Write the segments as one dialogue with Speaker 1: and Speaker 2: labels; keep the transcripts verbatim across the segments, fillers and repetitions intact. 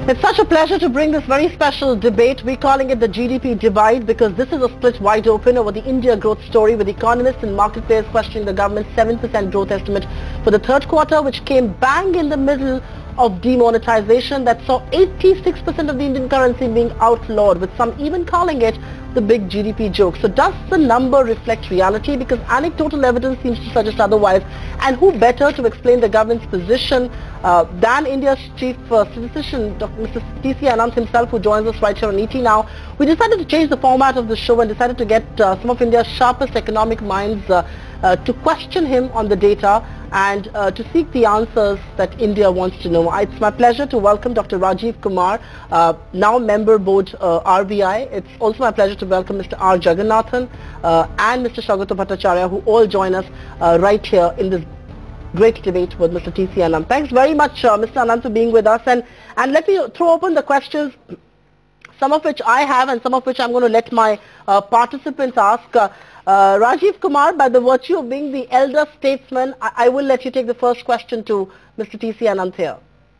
Speaker 1: It's such a pleasure to bring this very special debate. We're calling it the G D P Divide because this is a split wide open over the India growth story, with economists and market players questioning the government's seven percent growth estimate for the third quarter, which came bang in the middle of demonetization that saw eighty-six percent of the Indian currency being outlawed, with some even calling it the big G D P joke. So does the number reflect reality? Because anecdotal evidence seems to suggest otherwise. And who better to explain the government's position uh, than India's chief uh, statistician, Doctor Mister T C Anand himself, who joins us right here on E T Now. We decided to change the format of the show and decided to get uh, some of India's sharpest economic minds uh, uh, to question him on the data and uh, to seek the answers that India wants to know. It's my pleasure to welcome Doctor Rajiv Kumar, uh, now member board uh, R B I. It's also my pleasure to welcome Mister R Jagannathan uh, and Mister Shagata Bhattacharya, who all join us uh, right here in this great debate with Mister T C Anand. Thanks very much, uh, Mister Anand, for being with us. And, and let me throw open the questions, some of which I have and some of which I'm going to let my uh, participants ask. Uh, uh, Rajiv Kumar, by the virtue of being the elder statesman, I, I will let you take the first question to Mister T C Anand here.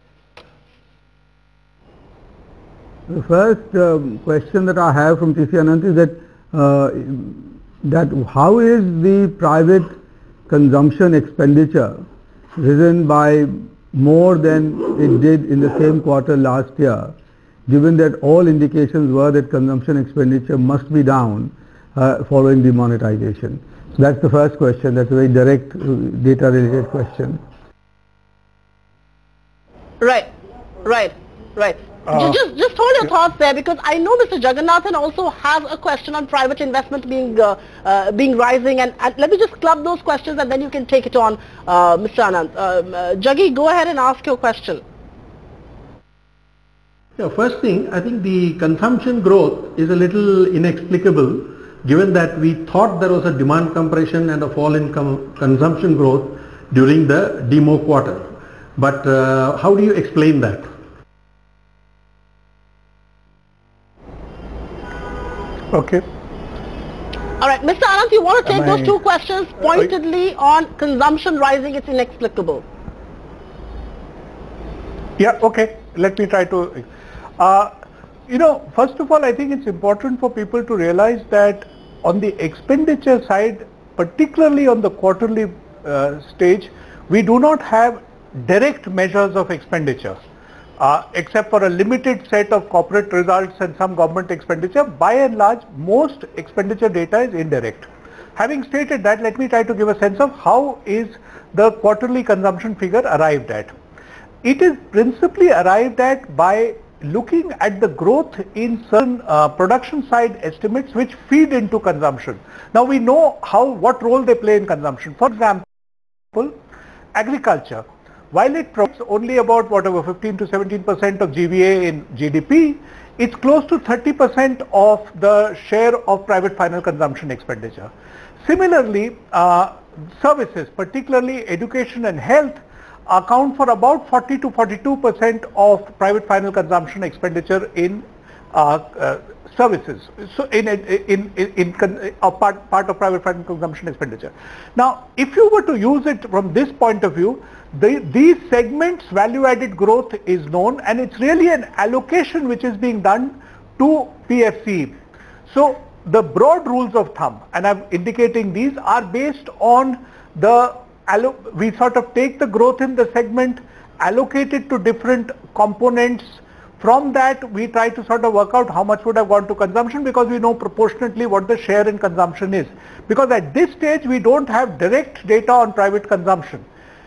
Speaker 2: The first um, question that I have from T C Anand is that, uh, that how is the private consumption expenditure risen by more than it did in the same quarter last year, given that all indications were that consumption expenditure must be down uh, following demonetization? So that's the first question. That's a very direct uh, data related question.
Speaker 1: Right, right, right. Uh, just, just hold your thoughts there, because I know Mister Jagannathan also has a question on private investment being uh, uh, being rising, and, and let me just club those questions and then you can take it on, uh, Mister Anand. Uh, uh, Jaggi, go ahead and ask your question.
Speaker 3: Yeah, first thing, I think the consumption growth is a little inexplicable, given that we thought there was a demand compression and a fall in com consumption growth during the demo quarter. But uh, how do you explain that?
Speaker 4: Okay.
Speaker 1: All right, Mister Anand, you want to take
Speaker 4: Am
Speaker 1: those
Speaker 4: I,
Speaker 1: two questions pointedly on consumption rising, it's inexplicable.
Speaker 4: Yeah, okay. Let me try to... Uh, you know, first of all, I think it's important for people to realize that on the expenditure side, particularly on the quarterly uh, stage, we do not have direct measures of expenditure. Uh, except for a limited set of corporate results and some government expenditure. By and large, most expenditure data is indirect. Having stated that, let me try to give a sense of how is the quarterly consumption figure arrived at. It is principally arrived at by looking at the growth in certain uh, production side estimates which feed into consumption. Now we know how what role they play in consumption. For example, agriculture. While it provides only about whatever fifteen to seventeen percent of G V A in G D P, it's close to thirty percent of the share of private final consumption expenditure. Similarly, uh, services, particularly education and health, account for about forty to forty-two percent of private final consumption expenditure in uh, uh, services. So in in in, in, in a part part of private final consumption expenditure. Now, if you were to use it from this point of view, The, these segments value added growth is known, and it's really an allocation which is being done to P F C. So the broad rules of thumb, and I'm indicating these, are based on the, we sort of take the growth in the segment, allocate it to different components. From that we try to sort of work out how much would have gone to consumption, because we know proportionately what the share in consumption is. Because at this stage we don't have direct data on private consumption.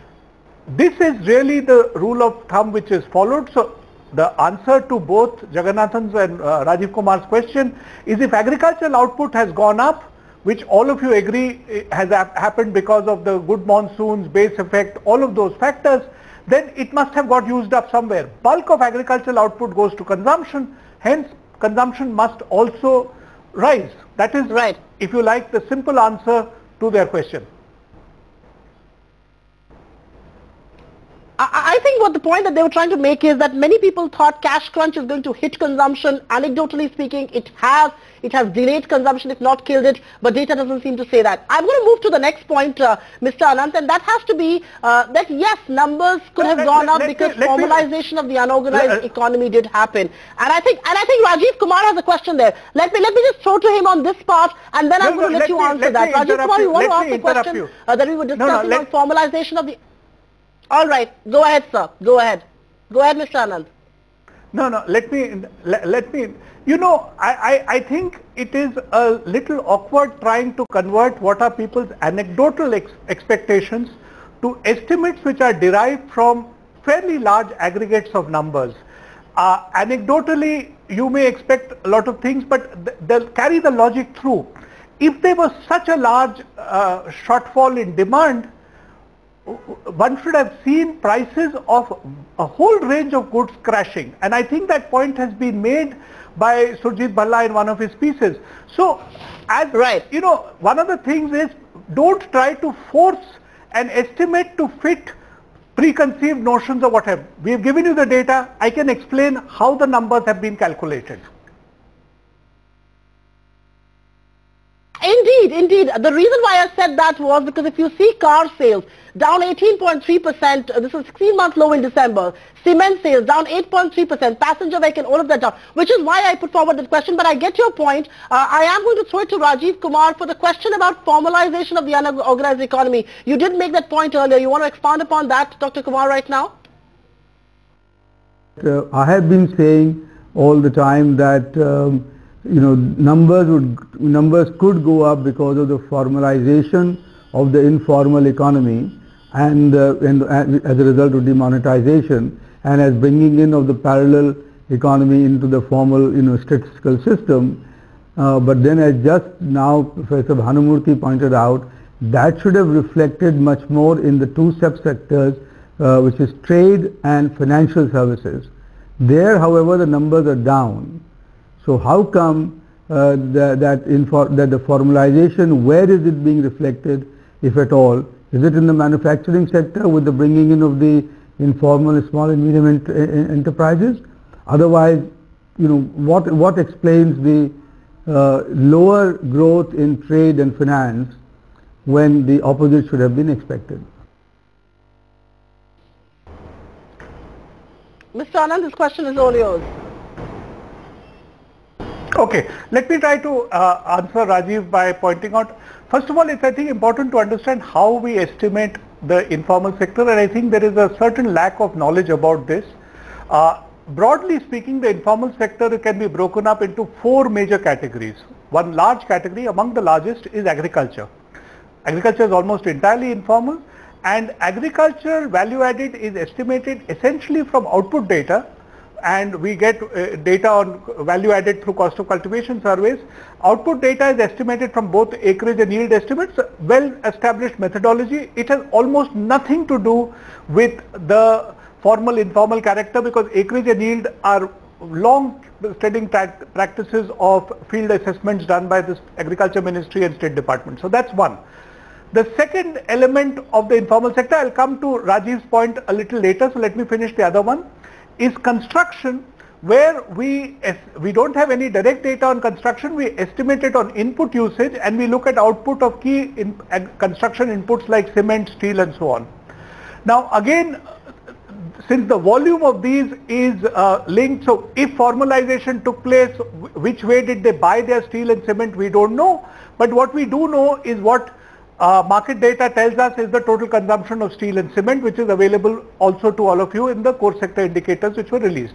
Speaker 4: This is really the rule of thumb which is followed. So the answer to both Jagannathan's and uh, Rajiv Kumar's question is, if agricultural output has gone up, which all of you agree has happened because of the good monsoons, base effect, all of those factors, then it must have got used up somewhere. Bulk of agricultural output goes to consumption, hence consumption must also rise. That is, right, if you like, the simple answer to their question.
Speaker 1: I think what the point that they were trying to make is that many people thought cash crunch is going to hit consumption. Anecdotally speaking, it has. It has delayed consumption, if not killed it, but data doesn't seem to say that. I'm going to move to the next point, uh, Mister Anant, and that has to be uh, that yes, numbers could have
Speaker 4: let,
Speaker 1: gone
Speaker 4: let,
Speaker 1: up
Speaker 4: let
Speaker 1: because
Speaker 4: me,
Speaker 1: formalization
Speaker 4: me,
Speaker 1: of the unorganized
Speaker 4: uh,
Speaker 1: economy did happen. And I think, and I think Rajiv Kumar has a question there. Let me let me just throw to him on this part, and then
Speaker 4: no,
Speaker 1: I'm going
Speaker 4: no,
Speaker 1: to let, let you
Speaker 4: me,
Speaker 1: answer
Speaker 4: let
Speaker 1: that. Rajiv Kumar, you, you want to ask the question uh, that we were discussing
Speaker 4: no, no,
Speaker 1: on formalization of the. All right, go ahead, sir. Go ahead. Go ahead, Mister Anand.
Speaker 4: No, no, let me, let, let me, you know, I, I, I think it is a little awkward trying to convert what are people's anecdotal ex expectations to estimates which are derived from fairly large aggregates of numbers. Uh, anecdotally, you may expect a lot of things, but th they'll carry the logic through. If there was such a large uh, shortfall in demand, one should have seen prices of a whole range of goods crashing, and I think that point has been made by Surjit Bhalla in one of his pieces. So, as
Speaker 1: right,
Speaker 4: you know, one of the things is don't try to force an estimate to fit preconceived notions of whatever. We have given you the data. I can explain how the numbers have been calculated.
Speaker 1: Indeed, indeed. The reason why I said that was because if you see car sales down eighteen point three percent, uh, this is sixteen month low in December, cement sales down eight point three percent, passenger vehicle, all of that down, which is why I put forward this question. But I get your point. Uh, I am going to throw it to Rajiv Kumar for the question about formalization of the unorganized economy. You did make that point earlier. You want to expand upon that, Doctor Kumar, right now?
Speaker 2: Uh, I have been saying all the time that um, you know, numbers would numbers could go up because of the formalization of the informal economy, and, uh, and as a result of demonetization, and as bringing in of the parallel economy into the formal, you know, statistical system. Uh, but then, as just now Professor Bhanumurthy pointed out, that should have reflected much more in the two subsectors, uh, which is trade and financial services. There, however, the numbers are down. So how come uh, that, that, that the formalization, where is it being reflected, if at all? Is it in the manufacturing sector with the bringing in of the informal small and medium ent enterprises? Otherwise, you know, what, what explains the uh, lower growth in trade and finance when the opposite should have been expected?
Speaker 1: Mister Anand, this question is all yours.
Speaker 4: Okay, let me try to uh, answer Rajiv by pointing out, first of all, it's I think important to understand how we estimate the informal sector, and I think there is a certain lack of knowledge about this. Uh, broadly speaking, the informal sector can be broken up into four major categories. One large category, among the largest, is agriculture. Agriculture is almost entirely informal, and agriculture value added is estimated essentially from output data, and we get uh, data on value added through cost of cultivation surveys. Output data is estimated from both acreage and yield estimates, well established methodology. It has almost nothing to do with the formal informal character, because acreage and yield are long standing practices of field assessments done by the Agriculture Ministry and State Department. So that's one. The second element of the informal sector, I'll come to Rajiv's point a little later, so let me finish the other one, is construction, where we we don't have any direct data on construction. We estimate it on input usage, and we look at output of key in, uh, construction inputs like cement, steel, and so on. Now again, since the volume of these is uh, linked, so if formalization took place, which way did they buy their steel and cement, we don't know. But what we do know is what Uh, market data tells us is the total consumption of steel and cement, which is available also to all of you in the core sector indicators which were released.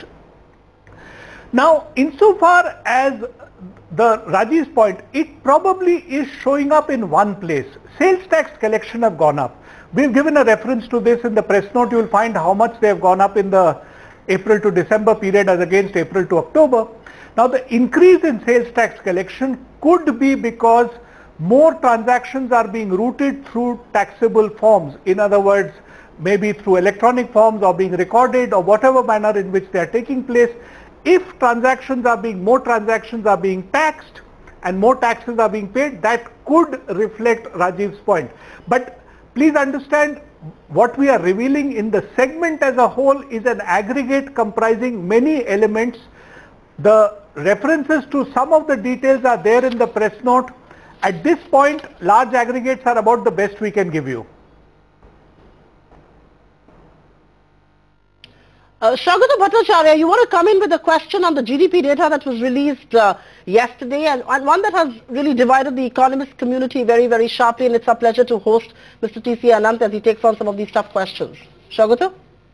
Speaker 4: Now, insofar as the Rajiv's point, it probably is showing up in one place. Sales tax collection have gone up. We've given a reference to this in the press note. You will find how much they have gone up in the April to December period as against April to October. Now, the increase in sales tax collection could be because more transactions are being routed through taxable forms. In other words, maybe through electronic forms or being recorded or whatever manner in which they are taking place. If transactions are being, more transactions are being taxed and more taxes are being paid, that could reflect Rajiv's point. But Please understand, what we are revealing in the segment as a whole is an aggregate comprising many elements. The references to some of the details are there in the press note. At this point, large aggregates are about the best we can give you.
Speaker 1: Uh, Shagata Bhattacharya, you want to come in with a question on the G D P data that was released uh, yesterday, and, and one that has really divided the economist community very, very sharply, and it's our pleasure to host Mister T C Anant as he takes on some of these tough questions. Shagata?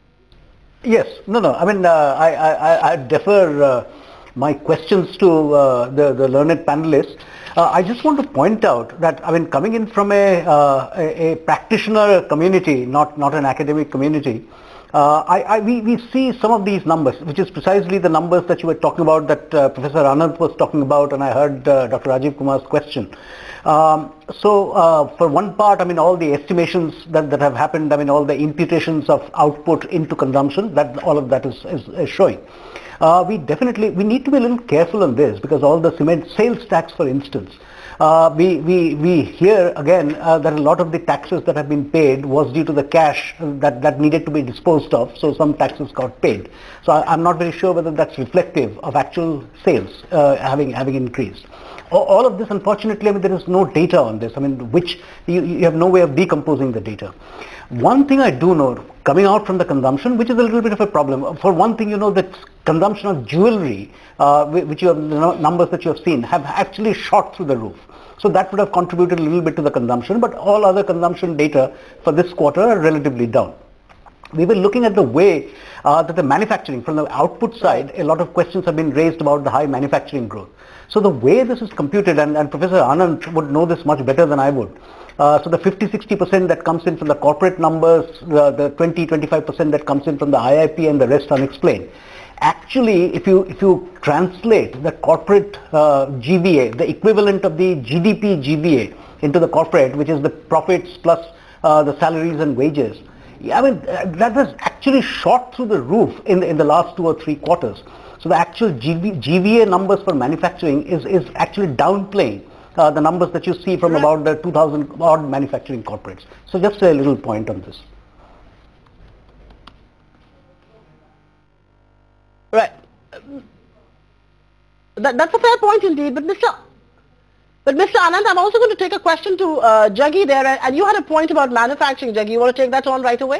Speaker 5: Yes, no, no, I mean, uh, I, I, I defer uh, my questions to uh, the, the learned panelists. Uh, I just want to point out that, I mean, coming in from a, uh, a, a practitioner community, not, not an academic community, Uh, I, I, we, we see some of these numbers, which is precisely the numbers that you were talking about, that uh, Professor Anand was talking about, and I heard uh, Doctor Rajiv Kumar's question. Um, so, uh, for one part, I mean, all the estimations that, that have happened, I mean, all the imputations of output into consumption, that all of that is, is, is showing. Uh, we definitely, we need to be a little careful on this, because all the cement sales tax, for instance, Uh, we, we, we hear again uh, that a lot of the taxes that have been paid was due to the cash that, that needed to be disposed of, so some taxes got paid. So I, I'm not very sure whether that's reflective of actual sales uh, having, having increased. All of this, unfortunately, I mean, there is no data on this, I mean, which you, you have no way of decomposing the data. One thing I do know, coming out from the consumption, which is a little bit of a problem. For one thing, you know that consumption of jewelry, uh, which you have, the numbers that you have seen, have actually shot through the roof. So that would have contributed a little bit to the consumption, but all other consumption data for this quarter are relatively down. We were looking at the way uh, that the manufacturing, from the output side, a lot of questions have been raised about the high manufacturing growth. So the way this is computed, and, and Professor Anand would know this much better than I would. Uh, so the fifty to sixty percent that comes in from the corporate numbers, the, the twenty to twenty-five percent that comes in from the I I P, and the rest unexplained. Actually, if you if you translate the corporate uh, G V A, the equivalent of the G D P G V A into the corporate, which is the profits plus uh, the salaries and wages, I mean, that has actually shot through the roof in the, in the last two or three quarters. So the actual G V A numbers for manufacturing is, is actually downplaying uh, the numbers that you see from about the two thousand odd manufacturing corporates. So just a little point on this.
Speaker 1: Right. That, that's a fair point indeed, but Mister But Mister Anand, I'm also going to take a question to uh, Jaggi there, and you had a point about manufacturing, Jaggi. You want to take that on right away?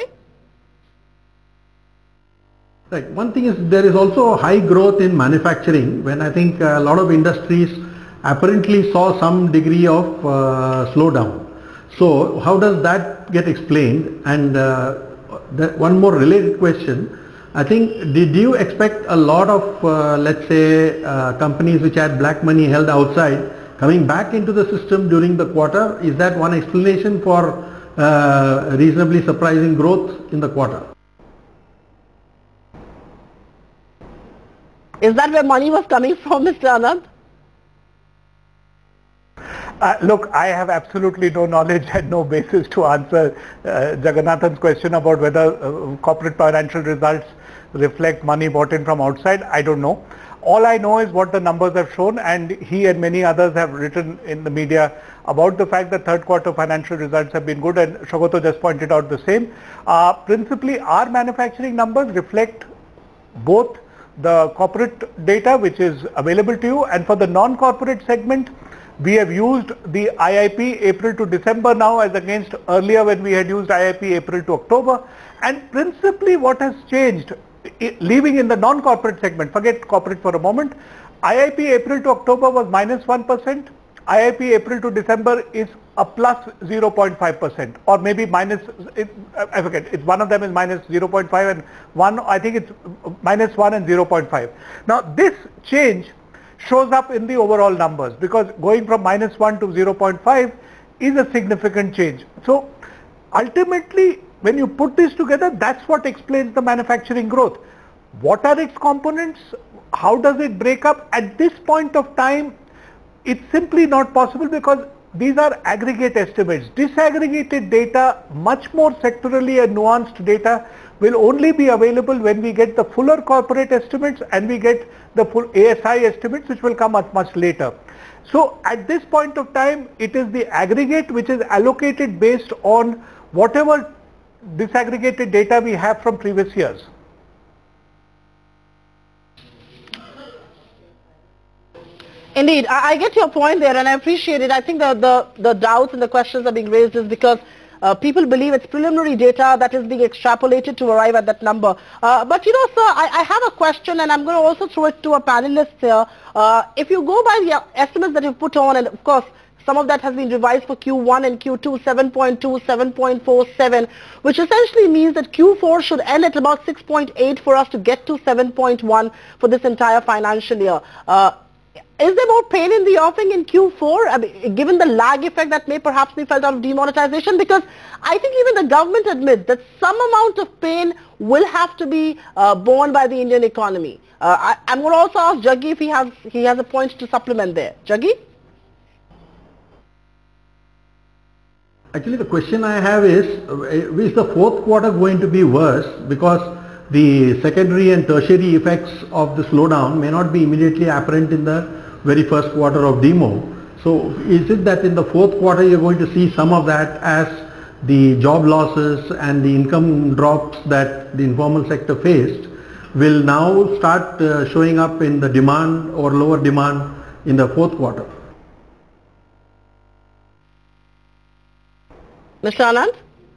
Speaker 3: Right. One thing is, there is also high growth in manufacturing, when I think a lot of industries apparently saw some degree of uh, slowdown. So how does that get explained? And uh, that one more related question. I think, did you expect a lot of, uh, let's say, uh, companies which had black money held outside coming back into the system during the quarter? Is that one explanation for uh, reasonably surprising growth in the quarter?
Speaker 1: Is that where money was coming from, Mister Anand?
Speaker 4: Uh, look, I have absolutely no knowledge and no basis to answer uh, Jagannathan's question about whether uh, corporate financial results reflect money bought in from outside. I don't know. All I know is what the numbers have shown, and he and many others have written in the media about the fact that third quarter financial results have been good, and Shogoto just pointed out the same. Uh, principally, our manufacturing numbers reflect both the corporate data which is available to you, and for the non-corporate segment, we have used the I I P April to December now as against earlier when we had used I I P April to October. And principally what has changed, leaving in the non-corporate segment, forget corporate for a moment, I I P April to October was minus one percent, I I P April to December is a plus zero point five percent, or maybe minus, it, I forget, it's one of them is minus zero point five and one, I think it's minus one and zero point five. Now this change shows up in the overall numbers, because going from minus one to zero point five is a significant change. So ultimately, when you put this together, that's what explains the manufacturing growth. What are its components? How does it break up? At this point of time, it's simply not possible, because these are aggregate estimates. Disaggregated data, much more sectorally and nuanced data, will only be available when we get the fuller corporate estimates and we get the full A S I estimates, which will come much, much later. So at this point of time, it is the aggregate which is allocated based on whatever disaggregated data we have from previous years.
Speaker 1: Indeed, I, I get your point there, and I appreciate it. I think the, the, the doubts and the questions are being raised is because uh, people believe it's preliminary data that is being extrapolated to arrive at that number. Uh, but you know, sir, I, I have a question, and I'm going to also throw it to our panelists here. Uh, if you go by the estimates that you've put on, and of course, some of that has been revised for Q one and Q two, seven point two, seven point four seven, which essentially means that Q four should end at about six point eight for us to get to seven point one for this entire financial year. Uh, Is there more pain in the offing in Q four, I mean, given the lag effect that may perhaps be felt out of demonetization? Because I think even the government admits that some amount of pain will have to be uh, borne by the Indian economy. Uh, I, I'm going to also ask Jaggi if he has, he has a point to supplement there. Jaggi?
Speaker 3: Actually, the question I have is, is the fourth quarter going to be worse because the secondary and tertiary effects of the slowdown may not be immediately apparent in the very first quarter of demo. So is it that in the fourth quarter you're going to see some of that as the job losses and the income drops that the informal sector faced will now start uh, showing up in the demand or lower demand in the fourth quarter?
Speaker 1: Mister Anand?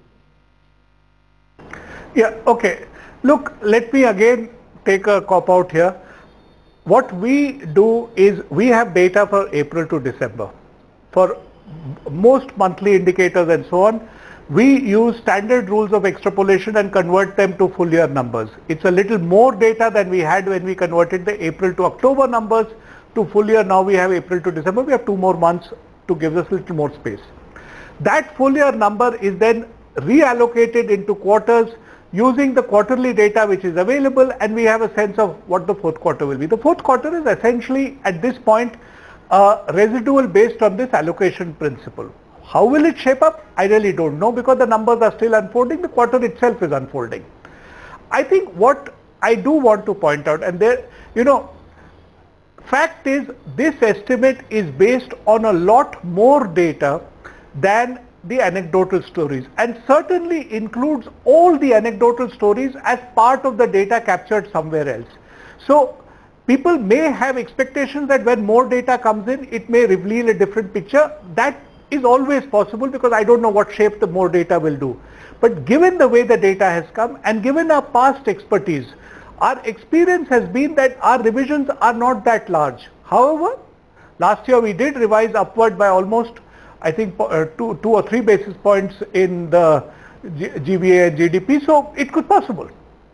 Speaker 4: Yeah, okay. Look, let me again take a cop out here. What we do is we have data for April to December. For most monthly indicators and so on, we use standard rules of extrapolation and convert them to full year numbers. It's a little more data than we had when we converted the April to October numbers to full year. Now we have April to December. We have two more months to give us a little more space. That full year number is then reallocated into quarters using the quarterly data which is available, and we have a sense of what the fourth quarter will be. The fourth quarter is essentially at this point uh, residual based on this allocation principle. How will it shape up? I really don't know because the numbers are still unfolding. The quarter itself is unfolding. I think what I do want to point out, and there, you know, fact is this estimate is based on a lot more data than the anecdotal stories, and certainly includes all the anecdotal stories as part of the data captured somewhere else. So people may have expectations that when more data comes in, it may reveal a different picture. That is always possible because I don't know what shape the more data will do. But given the way the data has come and given our past expertise, our experience has been that our revisions are not that large. However, last year we did revise upward by almost I think uh, two, two or three basis points in the G G V A and G D P, so it could possible.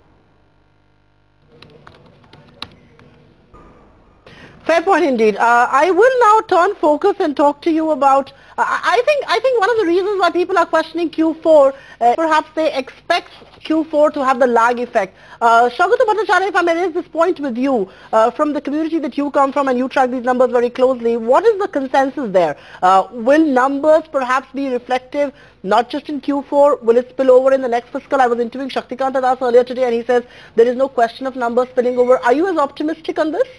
Speaker 1: Fair point indeed. Uh, I will now turn focus and talk to you about, uh, I think I think one of the reasons why people are questioning Q four, uh, perhaps they expect Q four to have the lag effect. Uh, Shagata Bhattacharya, if I may raise this point with you, uh, from the community that you come from and you track these numbers very closely, what is the consensus there? Uh, will numbers perhaps be reflective not just in Q four, will it spill over in the next fiscal? I was interviewing Shaktikanta Das earlier today and he says there is no question of numbers spilling over. Are you as optimistic on this?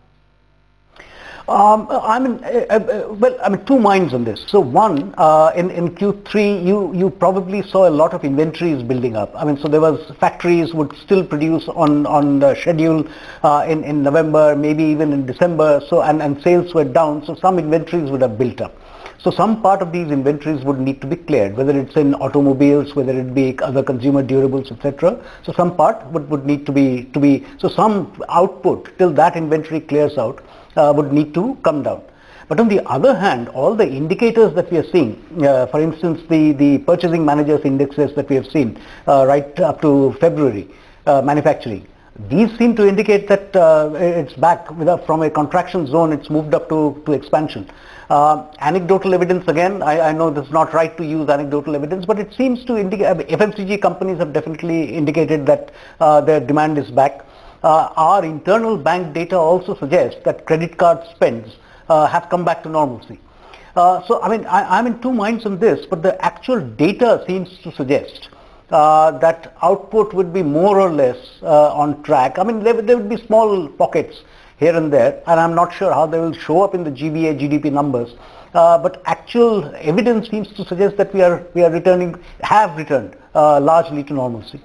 Speaker 5: Um, I mean, uh, uh, well, I mean, two minds on this. So one, uh, in, in Q three, you, you probably saw a lot of inventories building up. I mean, so there was factories would still produce on, on the schedule uh, in, in November, maybe even in December. So, and, and sales were down. So some inventories would have built up. So some part of these inventories would need to be cleared, whether it's in automobiles, whether it be other consumer durables, et cetera. So some part would, would need to be, to be, so some output till that inventory clears out uh, would need to come down. But on the other hand, all the indicators that we are seeing, uh, for instance, the, the purchasing managers indexes that we have seen uh, right up to February, uh, manufacturing, these seem to indicate that uh, it's back with a, from a contraction zone, it's moved up to, to expansion. Uh, anecdotal evidence, again, I, I know this is not right to use anecdotal evidence, but it seems to indicate, F M C G companies have definitely indicated that uh, their demand is back. Uh, our internal bank data also suggests that credit card spends uh, have come back to normalcy. Uh, so, I mean, I, I'm in two minds on this, but the actual data seems to suggest uh, that output would be more or less uh, on track. I mean, there, there would be small pockets here and there, and I'm not sure how they will show up in the G B A G D P numbers, uh, but actual evidence seems to suggest that we are we are returning, have returned uh, largely to normalcy.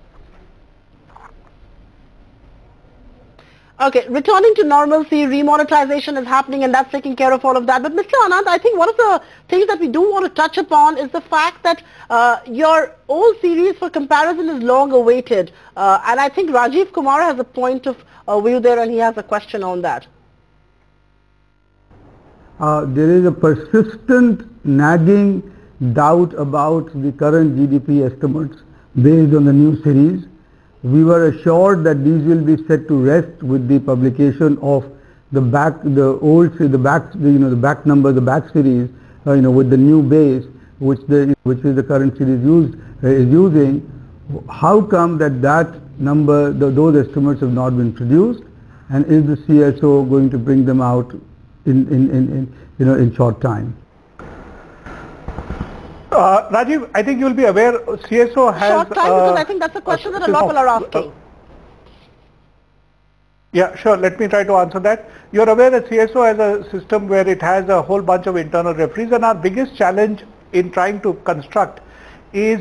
Speaker 1: Okay, returning to normalcy, remonetization is happening and that's taking care of all of that. But Mister Anand, I think one of the things that we do want to touch upon is the fact that uh, your old series for comparison is long awaited. Uh, and I think Rajiv Kumar has a point of uh, view there and he has a question on that.
Speaker 2: Uh, there is a persistent nagging doubt about the current G D P estimates based on the new series. We were assured that these will be set to rest with the publication of the back, the old, the back, the, you know, the back number, the back series, uh, you know, with the new base, which the which is the current series used uh, is using. How come that that number, the, those estimates have not been produced, and is the C S O going to bring them out in in, in, in you know in short time?
Speaker 4: Uh, Rajiv, I think you'll be aware C S O has...
Speaker 1: Short time,
Speaker 4: uh,
Speaker 1: because I think that's a question that a lot of people are asking.
Speaker 4: Yeah, sure. Let me try to answer that. You're aware that C S O has a system where it has a whole bunch of internal referees, and our biggest challenge in trying to construct is,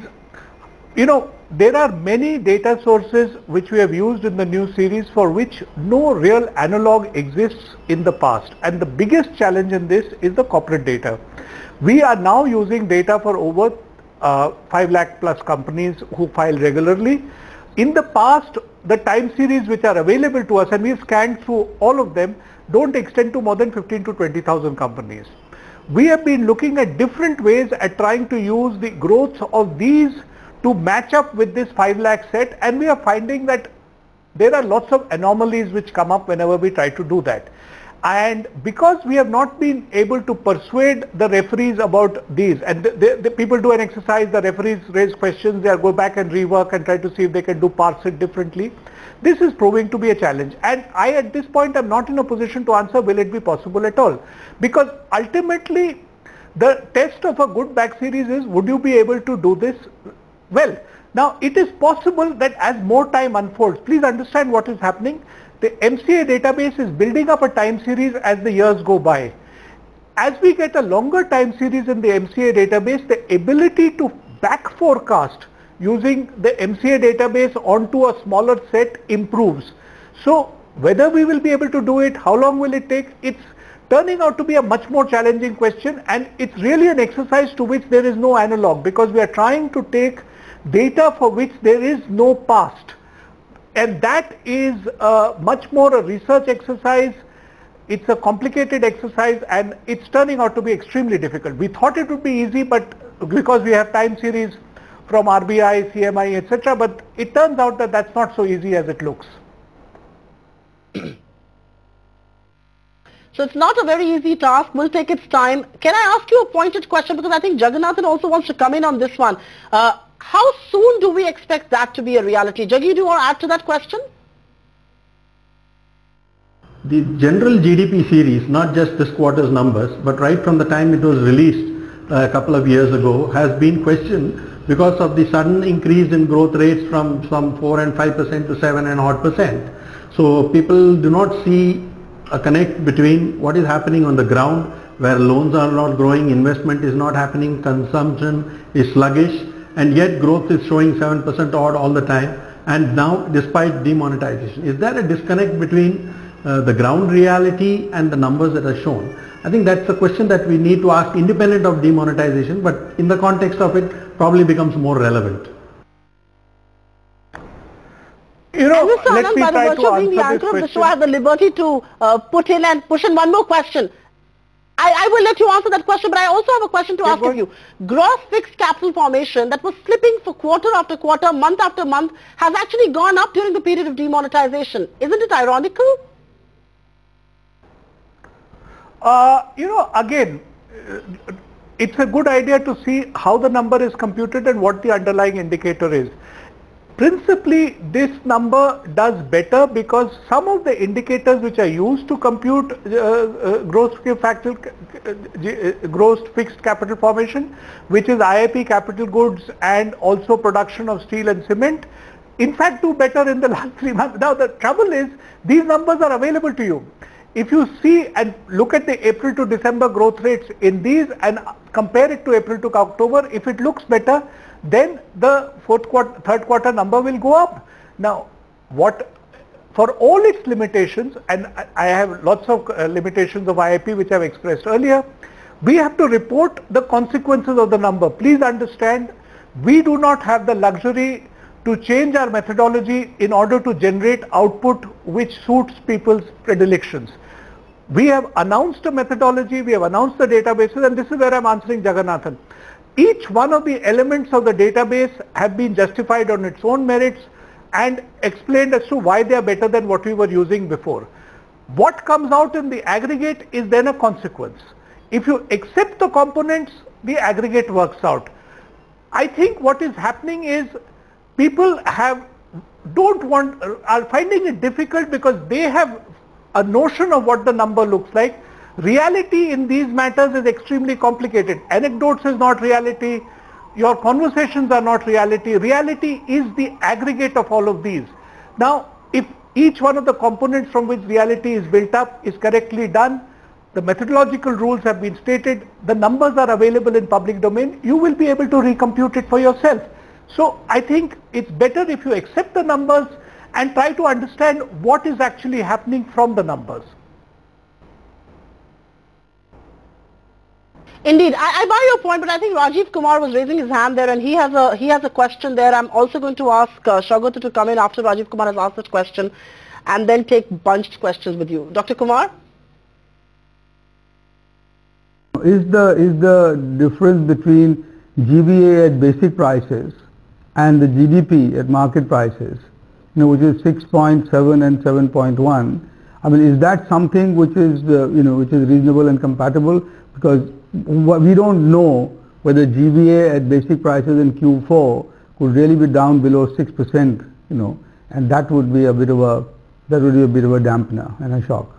Speaker 4: you know, there are many data sources which we have used in the new series for which no real analog exists in the past. And the biggest challenge in this is the corporate data. We are now using data for over uh, five lakh plus companies who file regularly. In the past, the time series which are available to us, and we've scanned through all of them, don't extend to more than fifteen to twenty thousand companies. We have been looking at different ways at trying to use the growth of these to match up with this five lakh set, and we are finding that there are lots of anomalies which come up whenever we try to do that. And because we have not been able to persuade the referees about these, and the, the, the people do an exercise, the referees raise questions, they go back and rework and try to see if they can do parse it differently. This is proving to be a challenge, and I at this point am not in a position to answer will it be possible at all, because ultimately the test of a good back series is, would you be able to do this well? Now it is possible that as more time unfolds, please understand what is happening. The M C A database is building up a time series as the years go by. As we get a longer time series in the M C A database, the ability to back forecast using the M C A database onto a smaller set improves. So whether we will be able to do it, how long will it take, it's turning out to be a much more challenging question, and it's really an exercise to which there is no analog, because we are trying to take data for which there is no past. And that is uh, much more a research exercise. It's a complicated exercise, and it's turning out to be extremely difficult. We thought it would be easy, but because we have time series from R B I, C M I, et cetera, but it turns out that that's not so easy as it looks.
Speaker 1: So it's not a very easy task, will take its time. Can I ask you a pointed question, because I think Jagannathan also wants to come in on this one. Uh, How soon do we expect that to be a reality? Jaggi, do you want to add to that question?
Speaker 3: The general G D P series, not just this quarter's numbers, but right from the time it was released uh, a couple of years ago, has been questioned because of the sudden increase in growth rates from some four and five percent to seven and odd percent. So people do not see a connect between what is happening on the ground, where loans are not growing, investment is not happening, consumption is sluggish, and yet growth is showing seven percent odd all the time, and now despite demonetization. Is there a disconnect between uh, the ground reality and the numbers that are shown? I think that's a question that we need to ask independent of demonetization, but in the context of it probably becomes more relevant.
Speaker 4: You know,
Speaker 1: and Mister
Speaker 4: let
Speaker 1: Anand,
Speaker 4: me
Speaker 1: by the
Speaker 4: try
Speaker 1: virtue
Speaker 4: to
Speaker 1: of being the
Speaker 4: answer
Speaker 1: anchor
Speaker 4: this
Speaker 1: of the show,
Speaker 4: question.
Speaker 1: I have the liberty to uh, put in and push in one more question. I, I will let you answer that question, but I also have a question to
Speaker 4: Yeah,
Speaker 1: ask of you. Gross fixed capital formation that was slipping for quarter after quarter, month after month, has actually gone up during the period of demonetization. Isn't it ironical?
Speaker 4: Uh, you know, again, uh, it's a good idea to see how the number is computed and what the underlying indicator is. Principally, this number does better because some of the indicators which are used to compute uh, uh, gross, capital, uh, gross fixed capital formation, which is I I P capital goods and also production of steel and cement, in fact do better in the last three months. Now the trouble is, these numbers are available to you. if you see and look at the April to December growth rates in these and compare it to April to October, if it looks better, then the fourth quarter, third quarter number will go up. Now, what for all its limitations, and I have lots of uh, limitations of I I P which I've expressed earlier, we have to report the consequences of the number. Please understand, we do not have the luxury to change our methodology in order to generate output which suits people's predilections. We have announced a methodology, we have announced the databases, and this is where I'm answering Jagannathan. Each one of the elements of the database have been justified on its own merits and explained as to why they are better than what we were using before. What comes out in the aggregate is then a consequence. If you accept the components, the aggregate works out. I think what is happening is people have don't want are finding it difficult because they have a notion of what the number looks like. Reality in these matters is extremely complicated. Anecdotes is not reality. Your conversations are not reality. Reality is the aggregate of all of these. Now, if each one of the components from which reality is built up is correctly done, the methodological rules have been stated, the numbers are available in public domain, you will be able to recompute it for yourself. So I think it's better if you accept the numbers and try to understand what is actually happening from the numbers.
Speaker 1: Indeed, I, I buy your point, but I think Rajiv Kumar was raising his hand there, and he has a he has a question there. I'm also going to ask uh, Saugata to come in after Rajiv Kumar has asked this question, and then take bunched questions with you. Doctor Kumar?
Speaker 2: Is the is the difference between G V A at basic prices and the G D P at market prices, you know, which is six point seven and seven point one? I mean, is that something which is uh, you know which is reasonable and compatible? Because we don't know whether G V A at basic prices in Q four could really be down below six percent, you know, and that would be a bit of a that would be a bit of a dampener and a shock.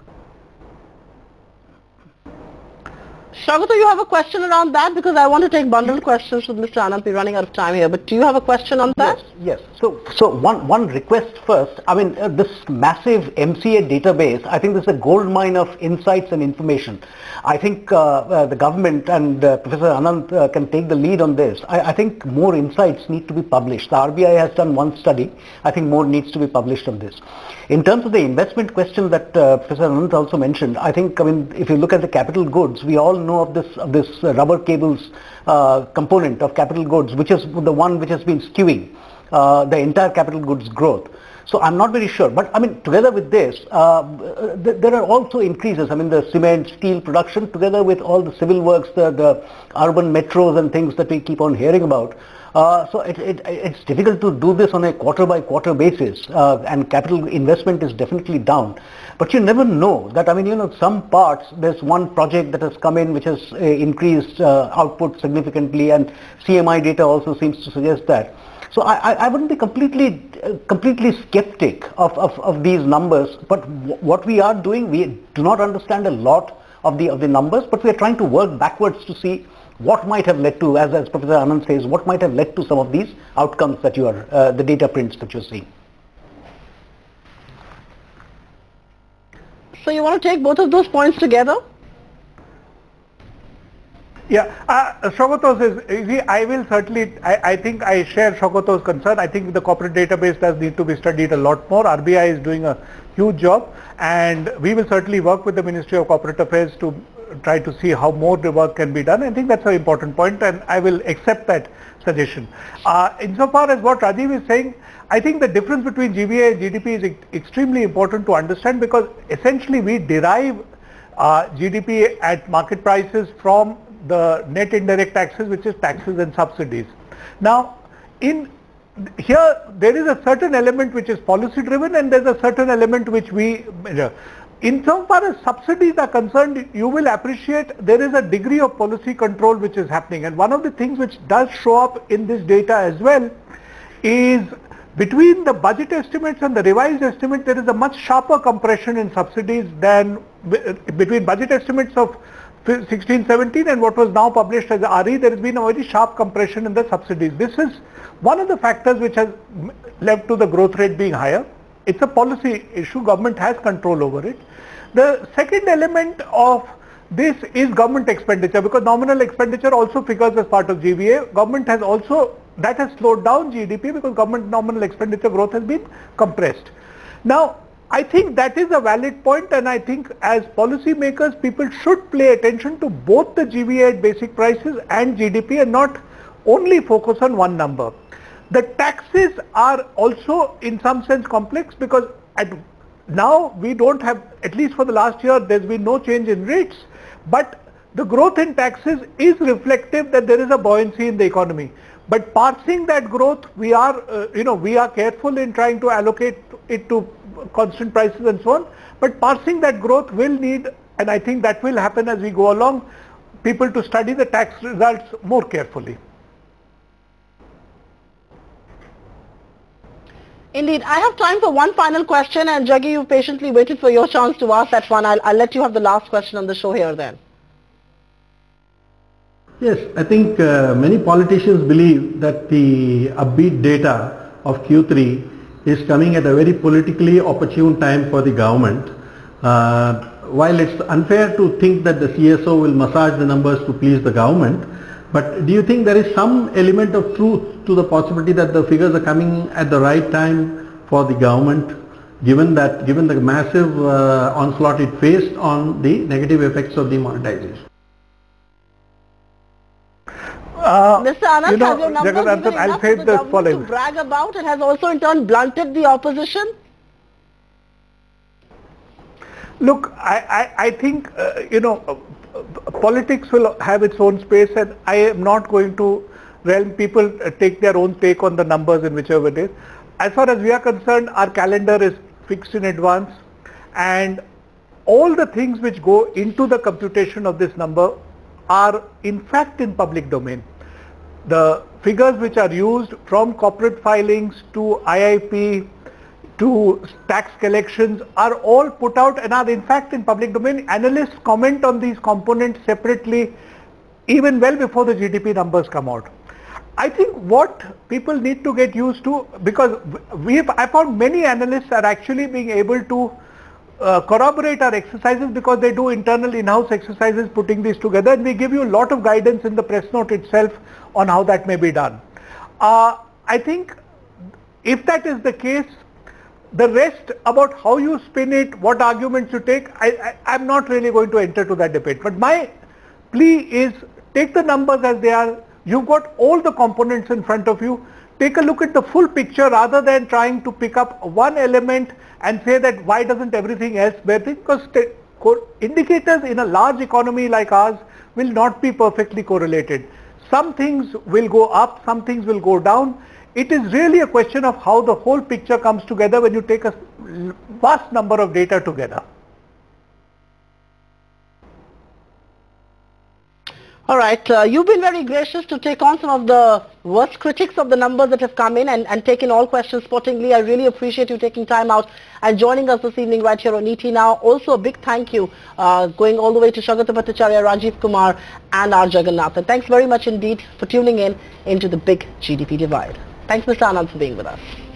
Speaker 1: Saugata, you have a question around that? Because I want to take bundled questions with Mister Anand. We're running out of time here, but do you have a question on that?
Speaker 5: Yes, yes. So, so one, one request first. I mean, uh, this massive M C A database, I think this is a gold mine of insights and information. I think uh, uh, the government and uh, Professor Anand uh, can take the lead on this. I, I think more insights need to be published. The R B I has done one study. I think more needs to be published on this. In terms of the investment question that uh, Professor Anand also mentioned, I think, I mean, if you look at the capital goods, we all know of this, of this uh, rubber cables uh, component of capital goods, which is the one which has been skewing uh, the entire capital goods growth. So I'm not very sure, but I mean, together with this, uh, th there are also increases. I mean, the cement, steel production, together with all the civil works, the, the urban metros and things that we keep on hearing about. Uh, so it, it, it's difficult to do this on a quarter by quarter basis, uh, and capital investment is definitely down. But you never know that, I mean, you know, some parts, there's one project that has come in which has uh, increased uh, output significantly, and C M I data also seems to suggest that. So I, I, I wouldn't be completely, uh, completely skeptic of, of, of these numbers, but w what we are doing, we do not understand a lot of the, of the numbers, but we are trying to work backwards to see what might have led to, as, as Professor Anand says, what might have led to some of these outcomes that you are, uh, the data prints that you're seeing.
Speaker 1: So you want to take both of those points together?
Speaker 4: Yeah, uh, Saugata says, I will certainly, I, I think I share Saugata's concern. I think the corporate database does need to be studied a lot more. R B I is doing a huge job, and we will certainly work with the Ministry of Corporate Affairs to try to see how more the work can be done. I think that's an important point, and I will accept that suggestion. Uh, insofar as what Rajiv is saying, I think the difference between G V A and G D P is e extremely important to understand, because essentially we derive uh, G D P at market prices from the net indirect taxes, which is taxes and subsidies. Now, in here there is a certain element which is policy driven, and there's a certain element which we measure. Insofar as subsidies are concerned, you will appreciate there is a degree of policy control which is happening, and one of the things which does show up in this data as well is between the budget estimates and the revised estimate, there is a much sharper compression in subsidies than between budget estimates of sixteen seventeen and what was now published as R E. There has been a very sharp compression in the subsidies. This is one of the factors which has led to the growth rate being higher. It's a policy issue. Government has control over it. The second element of this is government expenditure, because nominal expenditure also figures as part of G V A. Government has also, that has slowed down G D P because government nominal expenditure growth has been compressed. Now, I think that is a valid point, and I think as policy makers, people should pay attention to both the G V A at basic prices and G D P and not only focus on one number. The taxes are also in some sense complex, because at now we don't have, at least for the last year, there's been no change in rates, but the growth in taxes is reflective that there is a buoyancy in the economy. But parsing that growth, we are, uh, you know, we are careful in trying to allocate it to constant prices and so on. But parsing that growth will need, and I think that will happen as we go along, people to study the tax results more carefully.
Speaker 1: Indeed. I have time for one final question, and Jaggi, you patiently waited for your chance to ask that one. I'll, I'll let you have the last question on the show here then.
Speaker 3: Yes, I think uh, many politicians believe that the upbeat data of Q three is coming at a very politically opportune time for the government. Uh, while it's unfair to think that the C S O will massage the numbers to please the government, but do you think there is some element of truth to the possibility that the figures are coming at the right time for the government, given that, given the massive uh, onslaught it faced on the negative effects of demonetization?
Speaker 4: Uh,
Speaker 1: Mister Anand,
Speaker 4: you know,
Speaker 1: has your numbers given
Speaker 4: I'll
Speaker 1: enough
Speaker 4: say
Speaker 1: to the
Speaker 4: the
Speaker 1: government
Speaker 4: following.
Speaker 1: to brag about, and has also in turn blunted the opposition?
Speaker 4: Look, I, I, I think, uh, you know, uh, uh, politics will have its own space, and I am not going to realm people uh, take their own take on the numbers in whichever it is. As far as we are concerned, our calendar is fixed in advance, and all the things which go into the computation of this number are in fact in public domain. The figures which are used from corporate filings to I I P to tax collections are all put out and are in fact in public domain. Analysts comment on these components separately even well before the G D P numbers come out. I think what people need to get used to, because we have, I found many analysts are actually being able to uh, corroborate our exercises because they do internal in-house exercises putting these together, and we give you a lot of guidance in the press note itself on how that may be done. Uh, I think if that is the case, the rest about how you spin it, what arguments you take, I, I, I'm not really going to enter to that debate. But my plea is take the numbers as they are. You've got all the components in front of you. Take a look at the full picture rather than trying to pick up one element and say that why doesn't everything else bear it? Because indicators in a large economy like ours will not be perfectly correlated. Some things will go up, some things will go down. It is really a question of how the whole picture comes together when you take a vast number of data together.
Speaker 1: All right, uh, you've been very gracious to take on some of the worst critics of the numbers that have come in and, and taken all questions sportingly. I really appreciate you taking time out and joining us this evening right here on E T Now. Also, a big thank you uh, going all the way to Shagata Bhattacharya, Rajiv Kumar and R. Jagannathan. Thanks very much indeed for tuning in into the big G D P Divide. Thanks, Mister Anand, for being with us.